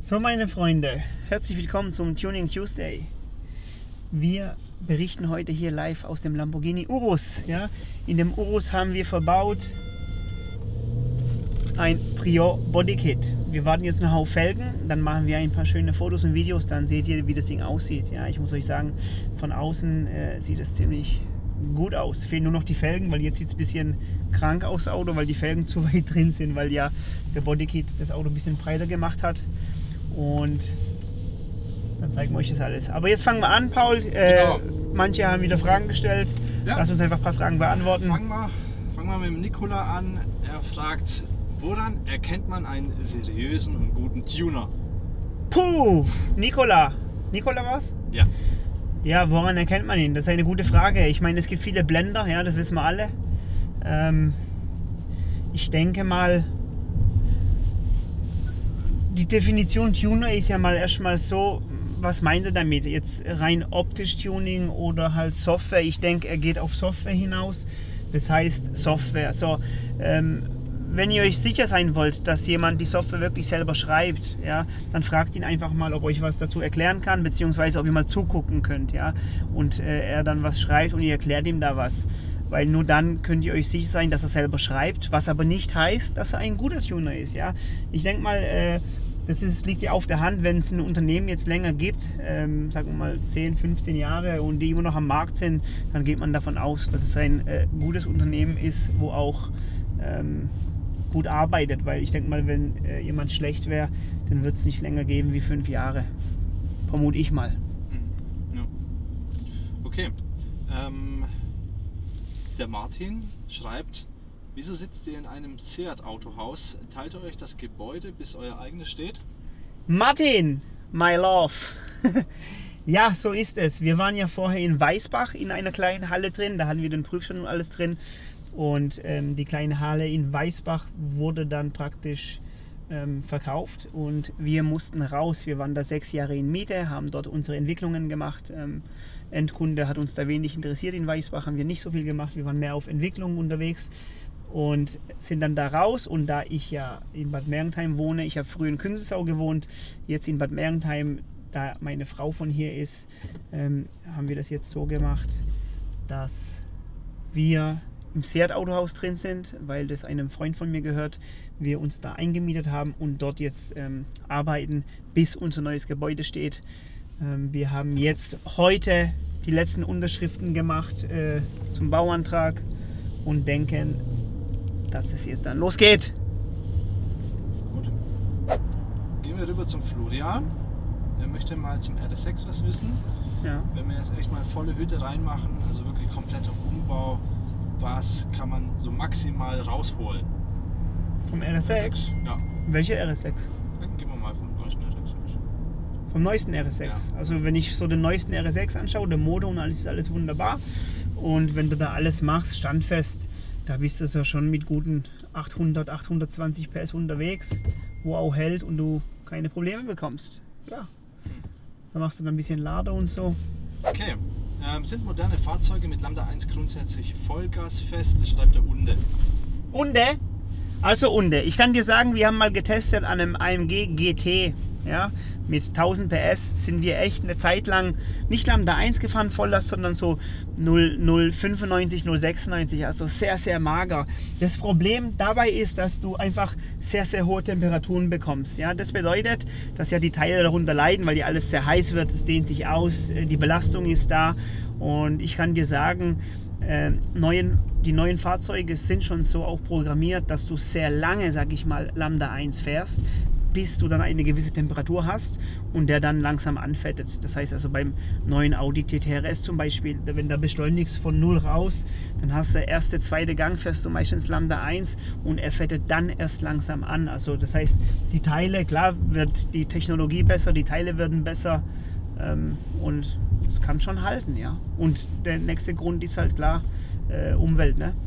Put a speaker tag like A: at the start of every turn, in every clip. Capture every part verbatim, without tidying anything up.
A: So, meine Freunde, herzlich willkommen zum Tuning Tuesday. Wir berichten heute hier live aus dem Lamborghini Urus. Ja? In dem Urus haben wir verbaut ein Prior Bodykit. Wir warten jetzt noch auf Felgen, dann machen wir ein paar schöne Fotos und Videos, dann seht ihr, wie das Ding aussieht. Ja? Ich muss euch sagen, von außen äh, sieht es ziemlich gut aus. Fehlen nur noch die Felgen, weil jetzt sieht es ein bisschen krank aus, das Auto, weil die Felgen zu weit drin sind, weil ja der Bodykit das Auto ein bisschen breiter gemacht hat. Und dann zeigen wir euch das alles. Aber jetzt fangen wir an, Paul. Äh, genau. Manche haben wieder Fragen gestellt. Ja. Lass uns einfach ein paar Fragen beantworten.
B: Fangen wir, fangen wir mit dem Nikola an. Er fragt, woran erkennt man einen seriösen und guten Tuner?
A: Puh, Nikola. Nikola was?
B: Ja.
A: Ja, woran erkennt man ihn? Das ist eine gute Frage. Ich meine, es gibt viele Blender, ja, das wissen wir alle. Ähm, ich denke mal, die Definition Tuner ist ja mal erstmal so, was meint er damit? Jetzt rein optisch Tuning oder halt Software? Ich denke, er geht auf Software hinaus. Das heißt Software. So, ähm, wenn ihr euch sicher sein wollt, dass jemand die Software wirklich selber schreibt, ja, dann fragt ihn einfach mal, ob euch was dazu erklären kann, beziehungsweise ob ihr mal zugucken könnt, ja, und äh, er dann was schreibt und ihr erklärt ihm da was. Weil nur dann könnt ihr euch sicher sein, dass er selber schreibt, was aber nicht heißt, dass er ein guter Tuner ist, ja. Ich denke mal, äh, das ist, liegt ja auf der Hand, wenn es ein Unternehmen jetzt länger gibt, ähm, sagen wir mal zehn, fünfzehn Jahre und die immer noch am Markt sind, dann geht man davon aus, dass es ein äh, gutes Unternehmen ist, wo auch ähm, gut arbeitet, weil ich denke mal, wenn äh, jemand schlecht wäre, dann wird es nicht länger geben wie fünf Jahre, vermute ich mal.
B: Ja. Okay, ähm, der Martin schreibt, wieso sitzt ihr in einem Seat-Autohaus? Teilt ihr euch das Gebäude, bis euer eigenes steht?
A: Martin, my love. Ja, so ist es. Wir waren ja vorher in Weißbach in einer kleinen Halle drin. Da hatten wir den Prüfstand und alles drin. Und ähm, die kleine Halle in Weißbach wurde dann praktisch ähm, verkauft. Und wir mussten raus. Wir waren da sechs Jahre in Miete, haben dort unsere Entwicklungen gemacht. Ähm, Endkunde hat uns da wenig interessiert. In Weißbach haben wir nicht so viel gemacht. Wir waren mehr auf Entwicklung unterwegs. Und sind dann da raus, und da ich ja in Bad Mergentheim wohne, ich habe früher in Künzelsau gewohnt, jetzt in Bad Mergentheim, da meine Frau von hier ist, ähm, haben wir das jetzt so gemacht, dass wir im Seat Autohaus drin sind, weil das einem Freund von mir gehört, wir uns da eingemietet haben und dort jetzt ähm, arbeiten, bis unser neues Gebäude steht. Ähm, wir haben jetzt heute die letzten Unterschriften gemacht äh, zum Bauantrag und denken, dass es jetzt dann losgeht.
B: Gut. Gehen wir rüber zum Florian. Er möchte mal zum R S sechs was wissen.
A: Ja.
B: Wenn wir jetzt echt mal volle Hütte reinmachen, also wirklich kompletter Umbau, was kann man so maximal rausholen?
A: Vom R S sechs?
B: Ja.
A: Welche R S sechs?
B: Dann gehen wir mal vom neuesten R S sechs.
A: Vom neuesten R S sechs.
B: Ja.
A: Also wenn ich so den neuesten R S sechs anschaue, der Motor und alles ist alles wunderbar. Und wenn du da alles machst, standfest, da bist du so schon mit guten achthundert, achthundertzwanzig P S unterwegs, wo auch hält und du keine Probleme bekommst. Ja. Da machst du dann ein bisschen Lader und so.
B: Okay. Ähm, sind moderne Fahrzeuge mit Lambda eins grundsätzlich vollgasfest? Das schreibt der Unde.
A: Unde? Also Unde. Ich kann dir sagen, wir haben mal getestet an einem A M G G T. Ja, mit tausend P S sind wir echt eine Zeit lang nicht Lambda eins gefahren, Volllast, sondern so null Komma fünfundneunzig, null Komma sechsundneunzig, also sehr, sehr mager. Das Problem dabei ist, dass du einfach sehr, sehr hohe Temperaturen bekommst. Ja, das bedeutet, dass ja die Teile darunter leiden, weil ja alles sehr heiß wird, es dehnt sich aus, die Belastung ist da, und ich kann dir sagen, äh, neuen, die neuen Fahrzeuge sind schon so auch programmiert, dass du sehr lange, sag ich mal, Lambda eins fährst, bis du dann eine gewisse Temperatur hast und der dann langsam anfettet. Das heißt also beim neuen Audi T T R S zum Beispiel, wenn du beschleunigst von null raus, dann hast du erste, zweite Gang, fährst du meistens Lambda eins und er fettet dann erst langsam an. Also das heißt, die Teile, klar wird die Technologie besser, die Teile werden besser, ähm, und es kann schon halten, ja. Und der nächste Grund ist halt klar, äh, Umwelt, ne?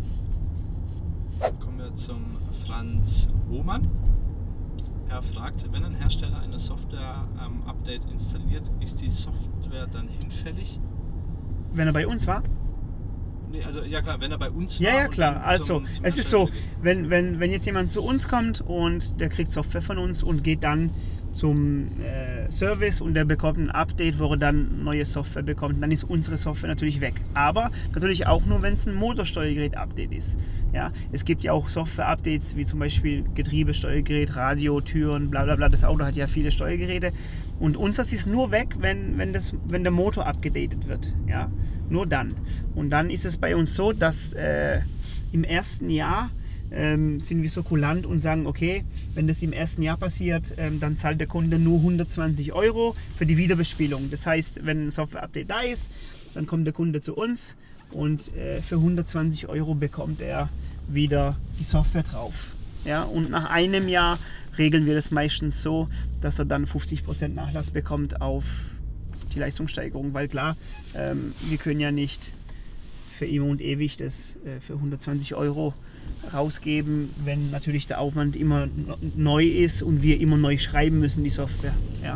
B: Kommen wir zum Franz Hohmann. Er fragt, wenn ein Hersteller eine Software-Update ähm, installiert, ist die Software dann hinfällig?
A: Wenn er bei uns war?
B: Nee, also ja klar, wenn er bei uns
A: ja,
B: war.
A: Ja, klar. Also
B: zum, zum
A: es ist so, wenn, wenn, wenn jetzt jemand zu uns kommt und der kriegt Software von uns und geht dann zum äh, Service und der bekommt ein Update, wo er dann neue Software bekommt. Dann ist unsere Software natürlich weg. Aber natürlich auch nur, wenn es ein Motorsteuergerät-Update ist. Ja, es gibt ja auch Software-Updates, wie zum Beispiel Getriebesteuergerät, Radio, Türen, bla bla bla. Das Auto hat ja viele Steuergeräte. Und unseres ist nur weg, wenn, wenn, das, wenn der Motor abgedatet wird. Ja, nur dann. Und dann ist es bei uns so, dass äh, im ersten Jahr ähm, sind wir so kulant und sagen, okay, wenn das im ersten Jahr passiert, ähm, dann zahlt der Kunde nur hundertzwanzig Euro für die Wiederbespielung. Das heißt, wenn ein Software-Update da ist, dann kommt der Kunde zu uns und äh, für hundertzwanzig Euro bekommt er wieder die Software drauf. Ja, und nach einem Jahr regeln wir das meistens so, dass er dann fünfzig Prozent Nachlass bekommt auf die Leistungssteigerung, weil klar, ähm, wir können ja nicht für immer und ewig das äh, für hundertzwanzig Euro rausgeben, wenn natürlich der Aufwand immer neu ist und wir immer neu schreiben müssen, die Software. Ja.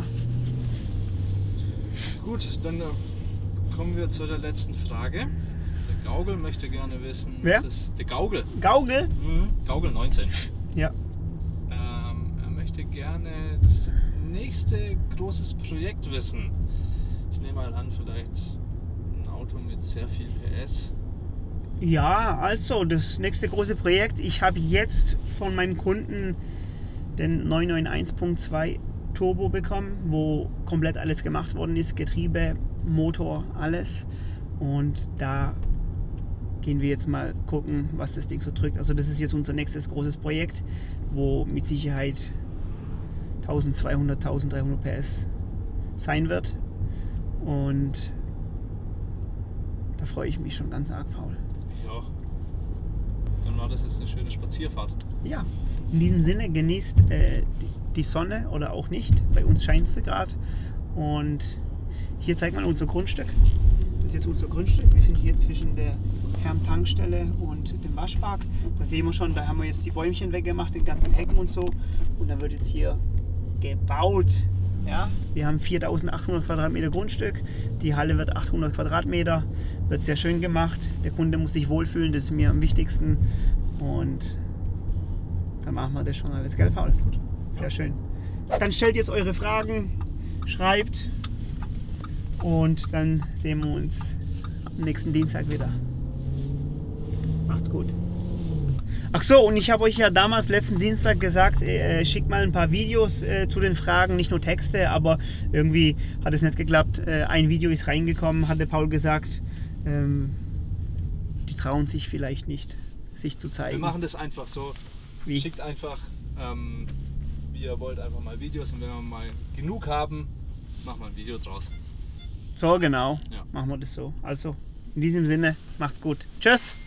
B: Gut, dann äh, kommen wir zu der letzten Frage. Der Gaugel möchte gerne wissen,
A: Wer?
B: was ist der Gaugel?
A: Gaugel?
B: Mhm. Gaugel neunzehn.
A: Ja.
B: Ähm, er möchte gerne das nächste großes Projekt wissen. Ich nehme mal an, vielleicht ein Auto mit sehr viel P S.
A: Ja, also das nächste große Projekt. Ich habe jetzt von meinem Kunden den neun neun eins Punkt zwei Turbo bekommen, wo komplett alles gemacht worden ist. Getriebe, Motor, alles. Und da gehen wir jetzt mal gucken, was das Ding so drückt. Also das ist jetzt unser nächstes großes Projekt, wo mit Sicherheit eintausendzweihundert, eintausenddreihundert P S sein wird. Und da freue ich mich schon ganz arg, Paul.
B: Ich auch. Dann war das jetzt eine schöne Spazierfahrt.
A: Ja, in diesem Sinne genießt äh, die Sonne oder auch nicht. Bei uns scheint sie gerade. Und hier zeigt man unser Grundstück. Das ist jetzt unser Grundstück. Wir sind hier zwischen der Kerntankstelle und dem Waschpark. Da sehen wir schon, da haben wir jetzt die Bäumchen weggemacht, den ganzen Hecken und so. Und dann wird jetzt hier gebaut. Ja, wir haben viertausendachthundert Quadratmeter Grundstück, die Halle wird achthundert Quadratmeter, wird sehr schön gemacht, der Kunde muss sich wohlfühlen, das ist mir am wichtigsten und dann machen wir das schon alles, gell Paul? Gut. Sehr schön. Dann stellt jetzt eure Fragen, schreibt und dann sehen wir uns am nächsten Dienstag wieder. Macht's gut. Ach so, und ich habe euch ja damals letzten Dienstag gesagt, äh, schickt mal ein paar Videos äh, zu den Fragen, nicht nur Texte, aber irgendwie hat es nicht geklappt. Äh, ein Video ist reingekommen, hatte Paul gesagt. Ähm, die trauen sich vielleicht nicht, sich zu zeigen.
B: Wir machen das einfach so.
A: Wie?
B: Schickt einfach, ähm, wie ihr wollt, einfach mal Videos und wenn wir mal genug haben, machen wir ein Video draus.
A: So, genau.
B: Ja.
A: Machen wir das so. Also, in diesem Sinne, macht's gut. Tschüss!